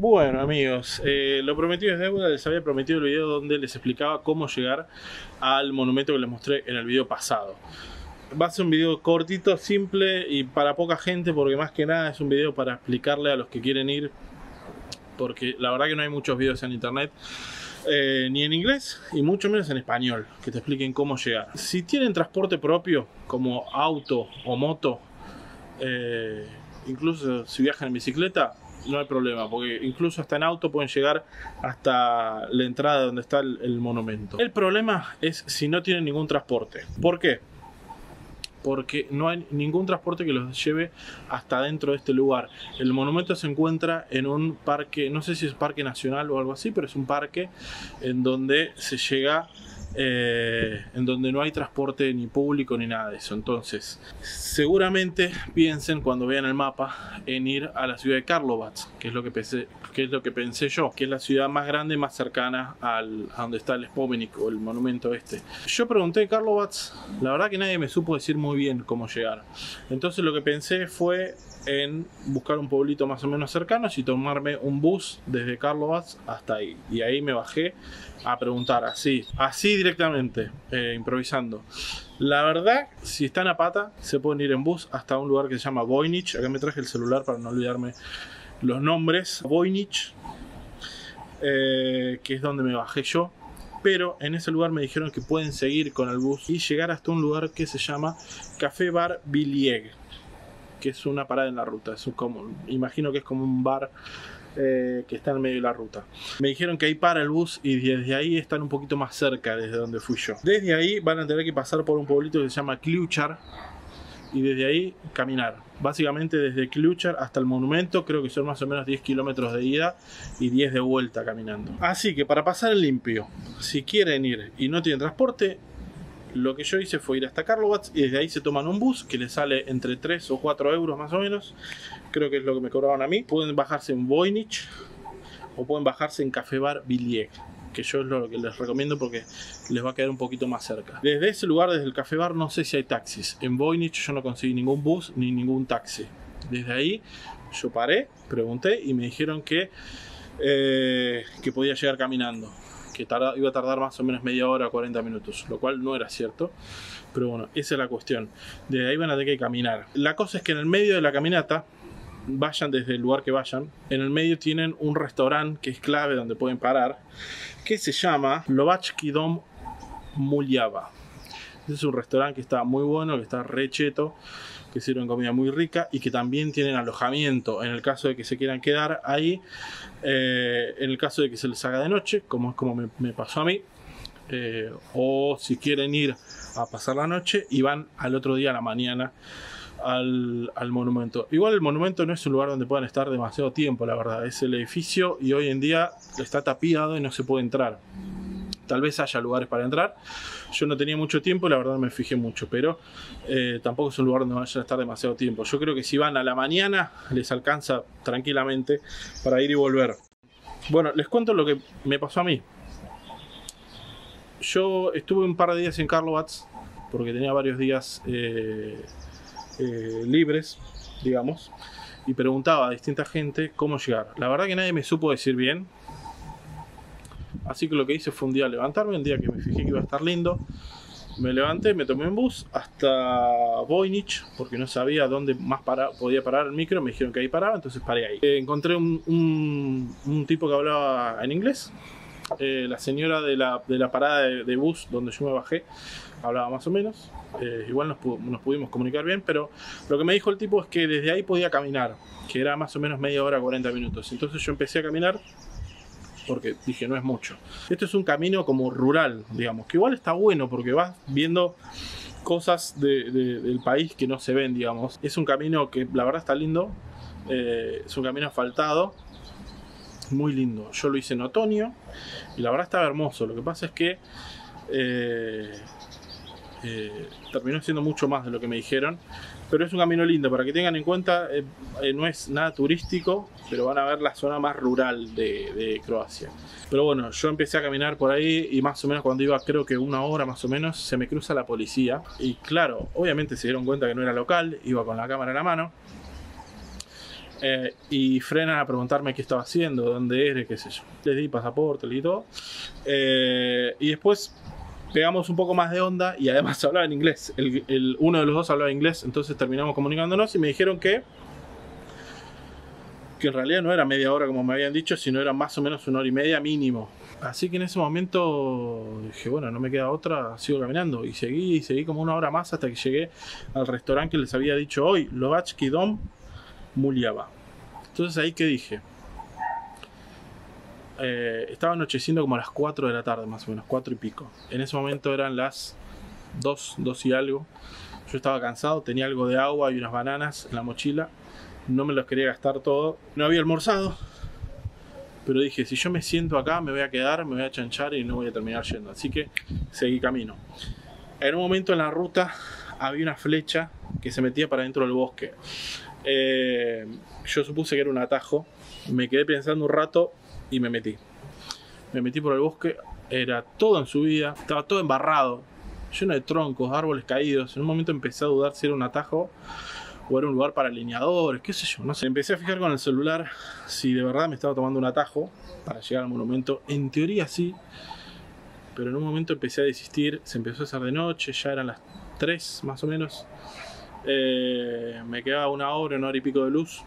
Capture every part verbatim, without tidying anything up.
Bueno amigos, eh, lo prometido es deuda. Les había prometido el video donde les explicaba cómo llegar al monumento que les mostré en el video pasado. Va a ser un video cortito, simple y para poca gente, porque más que nada es un video para explicarle a los que quieren ir, porque la verdad que no hay muchos videos en internet, eh, ni en inglés y mucho menos en español, que te expliquen cómo llegar. Si tienen transporte propio, como auto o moto, eh, incluso si viajan en bicicleta, no hay problema, porque incluso hasta en auto pueden llegar hasta la entrada donde está el, el monumento. El problema es si no tienen ningún transporte. ¿Por qué? Porque no hay ningún transporte que los lleve hasta dentro de este lugar. El monumento se encuentra en un parque, no sé si es parque nacional o algo así, pero es un parque en donde se llega, eh, en donde no hay transporte ni público ni nada de eso. Entonces, seguramente piensen cuando vean el mapa en ir a la ciudad de Karlovac, que es lo que pensé, que es lo que pensé yo, que es la ciudad más grande, más cercana al, a donde está el Spomenik o el monumento este. Yo pregunté Karlovac, la verdad que nadie me supo decir muy bien cómo llegar. Entonces lo que pensé fue en buscar un pueblito más o menos cercano y tomarme un bus desde Karlovac hasta ahí. Y ahí me bajé a preguntar, así, así directamente, eh, improvisando. La verdad, si están a pata, se pueden ir en bus hasta un lugar que se llama Voynich. Acá me traje el celular para no olvidarme los nombres. Voynich, eh, que es donde me bajé yo. Pero en ese lugar me dijeron que pueden seguir con el bus y llegar hasta un lugar que se llama Café Bar Villiers, que es una parada en la ruta. Es como, imagino que es como un bar eh, que está en medio de la ruta. Me dijeron que ahí para el bus y desde ahí están un poquito más cerca desde donde fui yo. Desde ahí van a tener que pasar por un pueblito que se llama Kluchar y desde ahí caminar. Básicamente desde Kluchar hasta el monumento creo que son más o menos diez kilómetros de ida y diez de vuelta caminando. Así que para pasar el limpio, si quieren ir y no tienen transporte, lo que yo hice fue ir hasta Karlovac y desde ahí se toman un bus que les sale entre tres o cuatro euros más o menos. Creo que es lo que me cobraron a mí. Pueden bajarse en Voynich o pueden bajarse en Café Bar Villiers, que yo es lo que les recomiendo porque les va a quedar un poquito más cerca. Desde ese lugar, desde el Café Bar, no sé si hay taxis. En Voynich yo no conseguí ningún bus ni ningún taxi. Desde ahí yo paré, pregunté y me dijeron que, eh, que podía llegar caminando, que tarda, iba a tardar más o menos media hora, cuarenta minutos, lo cual no era cierto, pero bueno, esa es la cuestión. De ahí van a tener que caminar. La cosa es que en el medio de la caminata, vayan desde el lugar que vayan, en el medio tienen un restaurante que es clave donde pueden parar, que se llama Lovatsky Dom Mulyava. Este es un restaurante que está muy bueno, que está re cheto, que sirven comida muy rica y que también tienen alojamiento en el caso de que se quieran quedar ahí, eh, en el caso de que se les haga de noche, como es como me, me pasó a mí, eh, o si quieren ir a pasar la noche y van al otro día a la mañana al, al monumento. Igual el monumento no es un lugar donde puedan estar demasiado tiempo, la verdad, es el edificio y hoy en día está tapiado y no se puede entrar. Tal vez haya lugares para entrar. Yo no tenía mucho tiempo, la verdad me fijé mucho, pero eh, tampoco es un lugar donde vayan a estar demasiado tiempo. Yo creo que si van a la mañana les alcanza tranquilamente para ir y volver. Bueno, les cuento lo que me pasó a mí. Yo estuve un par de días en Karlovac porque tenía varios días eh, eh, libres, digamos, y preguntaba a distinta gente cómo llegar. La verdad que nadie me supo decir bien. Así que lo que hice fue un día levantarme, un día que me fijé que iba a estar lindo. Me levanté, me tomé un bus hasta Voynich, porque no sabía dónde más para, podía parar el micro. Me dijeron que ahí paraba, entonces paré ahí. Eh, encontré un, un, un tipo que hablaba en inglés. Eh, la señora de la, de la parada de, de bus donde yo me bajé hablaba más o menos. Eh, igual nos, nos pudimos comunicar bien, pero lo que me dijo el tipo es que desde ahí podía caminar, que era más o menos media hora, cuarenta minutos. Entonces yo empecé a caminar porque dije, no es mucho. Esto es un camino como rural, digamos, que igual está bueno porque vas viendo cosas de, de, del país que no se ven, digamos. Es un camino que la verdad está lindo, eh, es un camino asfaltado, muy lindo. Yo lo hice en otoño y la verdad estaba hermoso. Lo que pasa es que eh, eh, terminó siendo mucho más de lo que me dijeron, pero es un camino lindo para que tengan en cuenta. Eh, eh, no es nada turístico, pero van a ver la zona más rural de, de Croacia. Pero bueno, yo empecé a caminar por ahí y más o menos cuando iba, creo que una hora más o menos, se me cruza la policía y claro, obviamente se dieron cuenta que no era local, iba con la cámara en la mano. Eh, y frenan a preguntarme qué estaba haciendo, dónde era, qué sé yo. Les di pasaporte, les di todo. Eh, y después pegamos un poco más de onda y además hablaba en inglés. El, el, uno de los dos hablaba inglés, entonces terminamos comunicándonos y me dijeron que, que en realidad no era media hora como me habían dicho, sino era más o menos una hora y media mínimo. Así que en ese momento dije, bueno, no me queda otra, sigo caminando. Y seguí, y seguí como una hora más hasta que llegué al restaurante que les había dicho hoy, Lovachki Dom Muliava. Entonces ahí que dije, eh, estaba anocheciendo como a las cuatro de la tarde, más o menos, cuatro y pico. En ese momento eran las dos, dos y algo. Yo estaba cansado, tenía algo de agua y unas bananas en la mochila. No me los quería gastar todo. No había almorzado, pero dije, si yo me siento acá, me voy a quedar, me voy a chanchar y no voy a terminar yendo. Así que seguí camino. En un momento en la ruta había una flecha que se metía para dentro del bosque. Eh, yo supuse que era un atajo, me quedé pensando un rato y me metí. Me metí por el bosque, era todo en subida, estaba todo embarrado, lleno de troncos, árboles caídos. En un momento empecé a dudar si era un atajo o era un lugar para leñadores, qué sé yo, no sé. Empecé a fijar con el celular si de verdad me estaba tomando un atajo para llegar al monumento. En teoría sí, pero en un momento empecé a desistir, se empezó a hacer de noche, ya eran las tres más o menos. Eh, me quedaba una hora, una hora y pico de luz.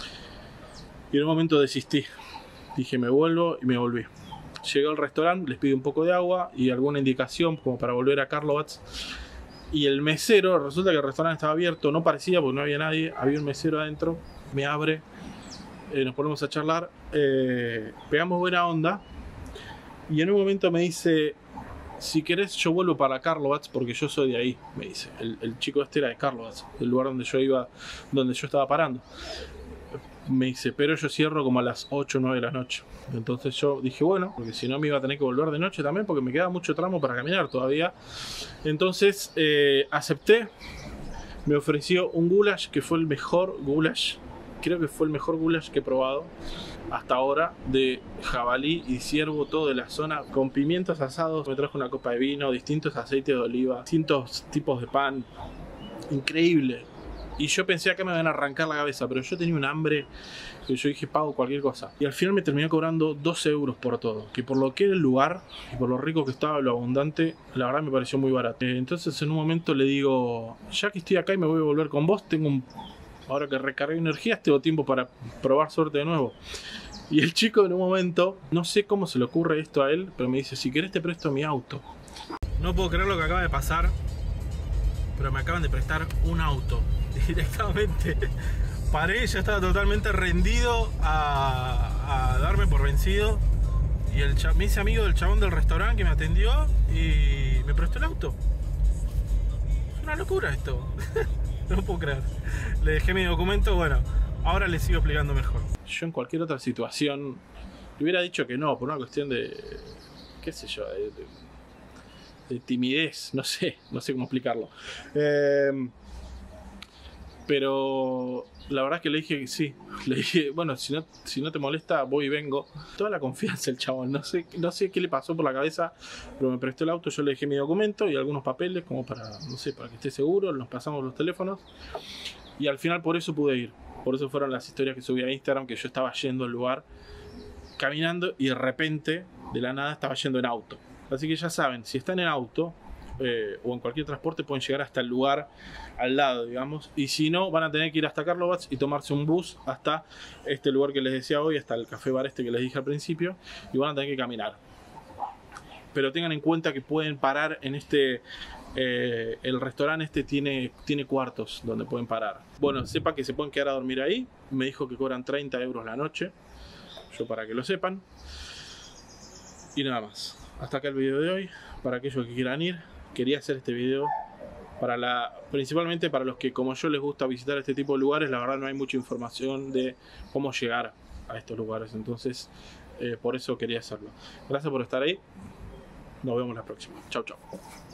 Y en un momento desistí. Dije, me vuelvo y me volví. Llegué al restaurante, les pido un poco de agua y alguna indicación como para volver a Karlovac. Y el mesero, resulta que el restaurante estaba abierto, no parecía porque no había nadie. Había un mesero adentro, me abre, eh, nos ponemos a charlar, eh, pegamos buena onda. Y en un momento me dice, si querés yo vuelvo para Karlovac porque yo soy de ahí, me dice. El, el chico este era de Karlovac, el lugar donde yo iba, donde yo estaba parando. Me dice, pero yo cierro como a las ocho o nueve de la noche. Entonces yo dije, bueno, porque si no me iba a tener que volver de noche también, porque me queda mucho tramo para caminar todavía. Entonces eh, acepté. Me ofreció un goulash que fue el mejor goulash, creo que fue el mejor goulash que he probado hasta ahora, de jabalí y ciervo, todo de la zona, con pimientos asados. Me trajo una copa de vino, distintos aceites de oliva, distintos tipos de pan. Increíble. Y yo pensé que me iban a arrancar la cabeza, pero yo tenía un hambre que yo dije, pago cualquier cosa. Y al final me terminé cobrando doce euros por todo, que por lo que era el lugar y por lo rico que estaba, lo abundante, la verdad me pareció muy barato. Entonces en un momento le digo, ya que estoy acá y me voy a volver con vos, tengo un... ahora que recargué energías, tengo tiempo para probar suerte de nuevo. Y el chico en un momento, no sé cómo se le ocurre esto a él, pero me dice, si querés te presto mi auto. No puedo creer lo que acaba de pasar, pero me acaban de prestar un auto directamente. Paré, ya estaba totalmente rendido a, a darme por vencido. Y el me hice amigo del chabón del restaurante que me atendió y me prestó el auto. Es una locura esto. No puedo creer. Le dejé mi documento, bueno, ahora le sigo explicando mejor. Yo en cualquier otra situación le hubiera dicho que no, por una cuestión de, qué sé yo, de, de, de timidez, no sé, no sé cómo explicarlo. Eh, pero la verdad es que le dije que sí. Le dije, bueno, si no, si no te molesta, voy y vengo. Toda la confianza el chabón, no sé, no sé qué le pasó por la cabeza, pero me prestó el auto, yo le dejé mi documento y algunos papeles como para, no sé, para que esté seguro, nos pasamos los teléfonos y al final por eso pude ir. Por eso fueron las historias que subí a Instagram, que yo estaba yendo al lugar caminando y de repente, de la nada, estaba yendo en auto. Así que ya saben, si están en auto eh, o en cualquier transporte, pueden llegar hasta el lugar al lado, digamos, y si no, van a tener que ir hasta Karlovac y tomarse un bus hasta este lugar que les decía hoy, hasta el café bar este que les dije al principio, y van a tener que caminar. Pero tengan en cuenta que pueden parar en este eh, el restaurante este tiene, tiene cuartos donde pueden parar. Bueno, sepa que se pueden quedar a dormir ahí. Me dijo que cobran treinta euros la noche, yo para que lo sepan. Y nada más, hasta acá el video de hoy. Para aquellos que quieran ir, quería hacer este video para la, principalmente para los que como yo les gusta visitar este tipo de lugares. La verdad no hay mucha información de cómo llegar a estos lugares, entonces eh, por eso quería hacerlo. Gracias por estar ahí, nos vemos la próxima. Chau chau.